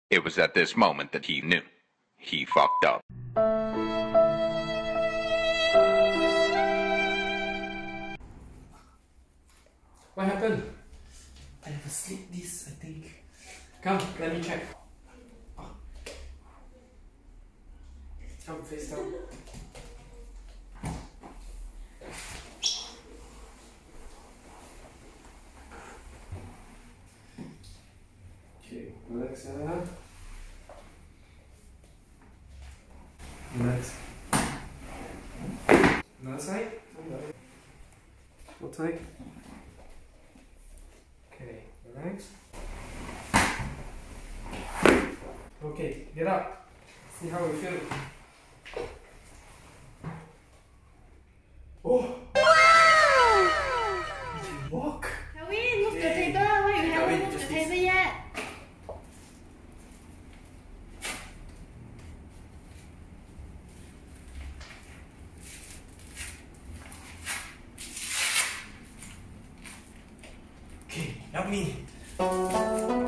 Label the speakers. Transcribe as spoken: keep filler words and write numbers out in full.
Speaker 1: It was at this moment that he knew. He fucked up.
Speaker 2: What happened? I never slipped this, I think. Come, let me check. Oh. Come, face down. Okay, relax, uh. Relax. Another side? What side? Okay, relax. Okay, get up. See how we feel. Oh!
Speaker 3: Wow!
Speaker 2: Did you walk?
Speaker 3: Kevin, move the table. Why you haven't moved the table yet?
Speaker 2: Okay, help me.